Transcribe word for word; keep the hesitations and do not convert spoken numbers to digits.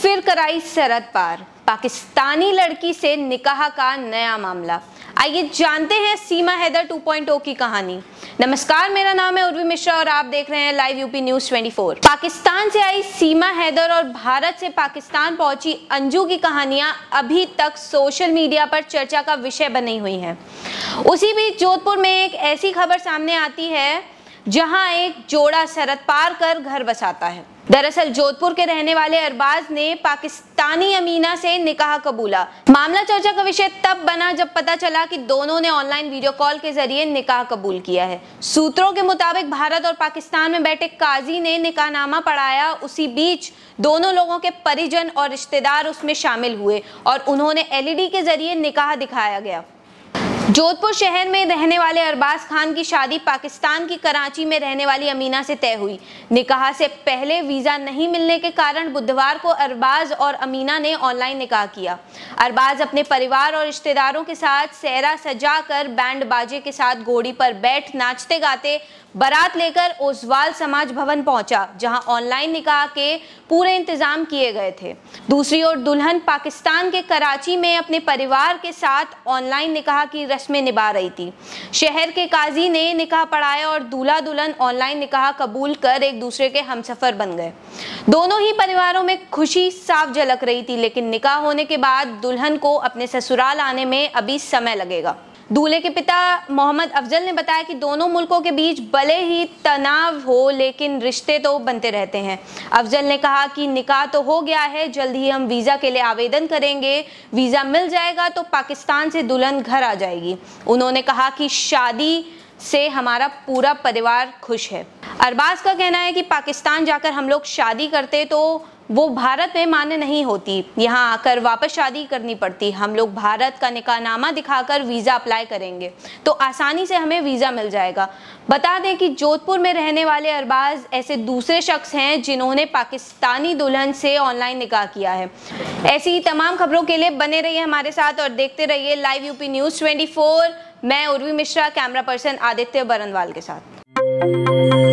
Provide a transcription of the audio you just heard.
फिर कराई सरहद पार, पाकिस्तानी लड़की से निकाह का नया मामला। आइए जानते हैं Seema Haider two point O की कहानी। नमस्कार, मेरा नाम है उर्वी मिश्रा और आप देख रहे हैं लाइव यूपी न्यूज़ चौबीस। पाकिस्तान से आई सीमा हैदर और भारत से पाकिस्तान पहुंची अंजू की कहानियां अभी तक सोशल मीडिया पर चर्चा का विषय बनी हुई हैं। उसी बीच जोधपुर में एक ऐसी खबर सामने आती है जहां एक जोड़ा सरहद पार कर घर बसाता है। दरअसल जोधपुर के रहने वाले अरबाज ने पाकिस्तानी अमीना से निकाह कबूला। मामला चर्चा का विषय तब बना जब पता चला कि दोनों ने ऑनलाइन वीडियो कॉल के जरिए निकाह कबूल किया है। सूत्रों के मुताबिक भारत और पाकिस्तान में बैठे काजी ने निकाहनामा पढ़ाया। उसी बीच दोनों लोगों के परिजन और रिश्तेदार उसमें शामिल हुए और उन्होंने एलईडी के जरिए निकाह दिखाया गया। जोधपुर शहर में रहने वाले अरबाज खान की शादी पाकिस्तान की कराची में रहने वाली अमीना से तय हुई। निकाह से पहले वीजा नहीं मिलने के कारण बुधवार को अरबाज और अमीना ने ऑनलाइन निकाह किया। अरबाज अपने परिवार और रिश्तेदारों के साथ सेहरा सजाकर बैंड बाजे के साथ घोड़ी पर बैठ नाचते गाते बारात लेकर ओसवाल समाज भवन पहुंचा, जहां ऑनलाइन निकाह के पूरे इंतजाम किए गए थे। दूसरी ओर दुल्हन पाकिस्तान के कराची में अपने परिवार के साथ ऑनलाइन निकाह की रस्में निभा रही थी। शहर के काजी ने निकाह पढ़ाया और दूल्हा दुल्हन ऑनलाइन निकाह कबूल कर एक दूसरे के हमसफर बन गए। दोनों ही परिवारों में खुशी साफ झलक रही थी, लेकिन निकाह होने के बाद दुल्हन को अपने ससुराल आने में अभी समय लगेगा। दूल्हे के पिता मोहम्मद अफजल ने बताया कि दोनों मुल्कों के बीच भले ही तनाव हो, लेकिन रिश्ते तो बनते रहते हैं। अफजल ने कहा कि निकाह तो हो गया है, जल्द ही हम वीज़ा के लिए आवेदन करेंगे। वीज़ा मिल जाएगा तो पाकिस्तान से दुल्हन घर आ जाएगी। उन्होंने कहा कि शादी से हमारा पूरा परिवार खुश है। अरबाज का कहना है कि पाकिस्तान जाकर हम लोग शादी करते तो वो भारत में मान्य नहीं होती, यहाँ आकर वापस शादी करनी पड़ती। हम लोग भारत का निकाहनामा दिखाकर वीज़ा अप्लाई करेंगे तो आसानी से हमें वीज़ा मिल जाएगा। बता दें कि जोधपुर में रहने वाले अरबाज ऐसे दूसरे शख्स हैं जिन्होंने पाकिस्तानी दुल्हन से ऑनलाइन निकाह किया है। ऐसी तमाम खबरों के लिए बने रहिए हमारे साथ और देखते रहिए लाइव यूपी न्यूज़ चौबीस। मैं उर्वी मिश्रा, कैमरा पर्सन आदित्य बरनवाल के साथ।